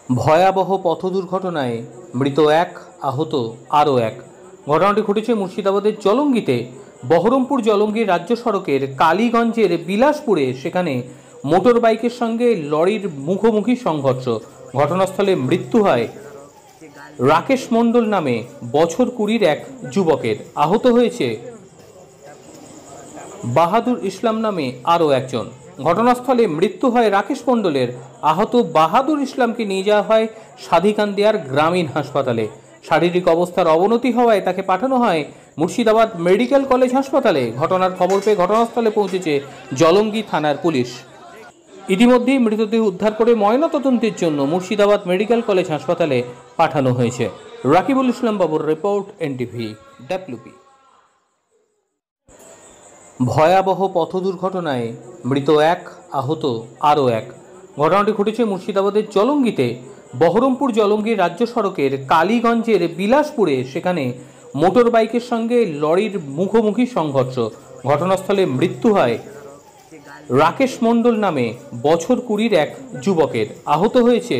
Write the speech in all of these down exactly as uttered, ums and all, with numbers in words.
ভয়াবহ পথ দুর্ঘটনায় মৃত এক, আহত আরও এক। ঘটনাটি ঘটেছে মুর্শিদাবাদের জলঙ্গিতে। বহরমপুর জলঙ্গি রাজ্য সড়কের কালীগঞ্জের বিলাসপুরে। সেখানে মোটর বাইকের সঙ্গে লরির মুখোমুখি সংঘর্ষ। ঘটনাস্থলে মৃত্যু হয় রাকেশ মণ্ডল নামে বছর কুড়ির এক যুবকের। আহত হয়েছে বাহাদুর ইসলাম নামে আরও একজন। ঘটনাস্থলে মৃত্যু হয় রাকেশ মণ্ডলের। আহত বাহাদুর ইসলামকে নিয়ে যাওয়া হয় সাধিকান্দিয়ার গ্রামীণ হাসপাতালে। শারীরিক অবস্থার অবনতি হওয়ায় তাকে পাঠানো হয় মুর্শিদাবাদ মেডিকেল কলেজ হাসপাতালে। ঘটনার খবর পেয়ে ঘটনাস্থলে পৌঁছেছে জলঙ্গি থানার পুলিশ। ইতিমধ্যেই মৃতদেহ উদ্ধার করে ময়নাতদন্তের জন্য মুর্শিদাবাদ মেডিকেল কলেজ হাসপাতালে পাঠানো হয়েছে। রাকিবুল ইসলাম বাবুর রিপোর্ট, এনটিভি ডাব্লিউপি। ভয়াবহ পথ দুর্ঘটনায় মৃত এক, আহত আরও এক। ঘটনাটি ঘটেছে মুর্শিদাবাদের জলঙ্গিতে। বহরমপুর জলঙ্গি রাজ্য সড়কের কালীগঞ্জের বিলাসপুরে। সেখানে মোটর বাইকের সঙ্গে লরির মুখোমুখি সংঘর্ষ। ঘটনাস্থলে মৃত্যু হয় রাকেশ মণ্ডল নামে বছর কুড়ির এক যুবকের। আহত হয়েছে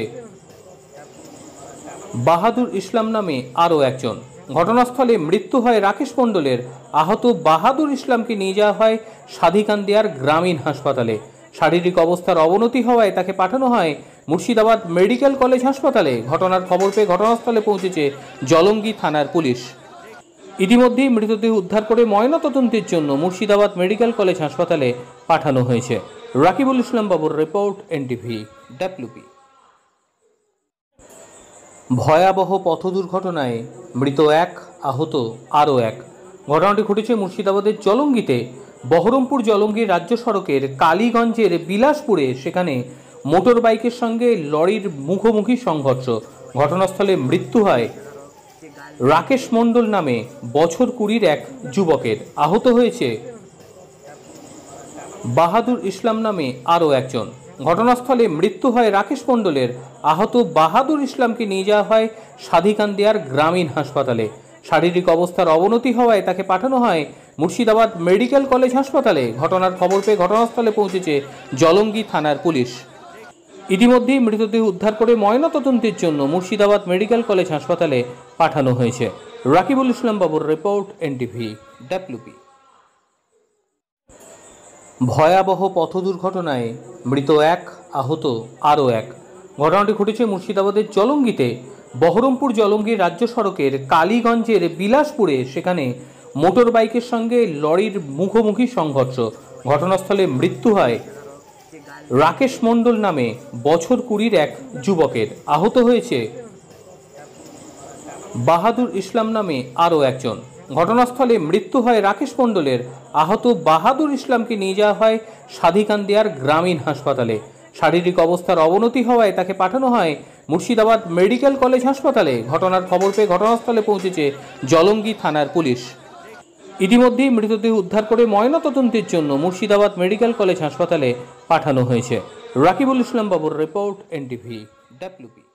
বাহাদুর ইসলাম নামে আরও একজন। ঘটনাস্থলে মৃত্যু হয় রাকেশ মণ্ডলের। আহত বাহাদুর ইসলামকে নিয়ে যাওয়া হয় সাধিকান্দিয়ার গ্রামীণ হাসপাতালে। শারীরিক অবস্থার অবনতি হওয়ায় তাকে পাঠানো হয় মুর্শিদাবাদ মেডিকেল কলেজ হাসপাতালে। ঘটনার খবর পেয়ে ঘটনাস্থলে পৌঁছেছে জলঙ্গি থানার পুলিশ। ইতিমধ্যেই মৃতদেহ উদ্ধার করে ময়নাতদন্তের জন্য মুর্শিদাবাদ মেডিকেল কলেজ হাসপাতালে পাঠানো হয়েছে। রাকিবুল ইসলাম বাবুর রিপোর্ট, এনটিভি ডাব্লিউপি। ভয়াবহ পথ দুর্ঘটনায় মৃত এক, আহত আরও এক। ঘটনাটি ঘটেছে মুর্শিদাবাদের জলঙ্গিতে। বহরমপুর জলঙ্গি রাজ্য সড়কের কালীগঞ্জের বিলাসপুরে। সেখানে মোটর বাইকের সঙ্গে লরির মুখোমুখি সংঘর্ষ। ঘটনাস্থলে মৃত্যু হয় রাকেশ মণ্ডল নামে বছর কুড়ির এক যুবকের। আহত হয়েছে বাহাদুর ইসলাম নামে আরও একজন। ঘটনাস্থলে মৃত্যু হয় রাকেশ মণ্ডলের। আহত বাহাদুর ইসলামকে নিয়ে যাওয়া হয় সাধিকান্দিয়ার গ্রামীণ হাসপাতালে। শারীরিক অবস্থার অবনতি হওয়ায় তাকে পাঠানো হয় মুর্শিদাবাদ মেডিকেল কলেজ হাসপাতালে। ঘটনার খবর পেয়ে ঘটনাস্থলে পৌঁছেছে জলঙ্গি থানার পুলিশ। ইতিমধ্যেই মৃতদেহ উদ্ধার করে ময়নাতদন্তের জন্য মুর্শিদাবাদ মেডিকেল কলেজ হাসপাতালে পাঠানো হয়েছে। রাকিবুল ইসলাম বাবুর রিপোর্ট, এনটিভি ডাব্লিউপি। ভয়াবহ পথ দুর্ঘটনায় মৃত এক, আহত আরও এক। ঘটনাটি ঘটেছে মুর্শিদাবাদের জলঙ্গিতে। বহরমপুর জলঙ্গি রাজ্য সড়কের কালীগঞ্জের বিলাসপুরে। সেখানে মোটর বাইকের সঙ্গে লরির মুখোমুখি সংঘর্ষ। ঘটনাস্থলে মৃত্যু হয় রাকেশ মণ্ডল নামে বছর কুড়ির এক যুবকের। আহত হয়েছে বাহাদুর ইসলাম নামে আরও একজন। ঘটনাস্থলে মৃত্যু হয় রাকেশ মণ্ডলের। আহত বাহাদুর ইসলামকে নিয়ে যাওয়া হয় সাধিকান্দিয়ার গ্রামীণ হাসপাতালে। শারীরিক অবস্থার অবনতি হওয়ায় তাকে পাঠানো হয় মুর্শিদাবাদ মেডিকেল কলেজ হাসপাতালে। ঘটনার খবর পেয়ে ঘটনাস্থলে পৌঁছেছে জলঙ্গি থানার পুলিশ। ইতিমধ্যেই মৃতদেহ উদ্ধার করে ময়নাতদন্তের জন্য মুর্শিদাবাদ মেডিকেল কলেজ হাসপাতালে পাঠানো হয়েছে। রাকিবুল ইসলাম বাবুর রিপোর্ট, এনটিভি ডাব্লিউপি।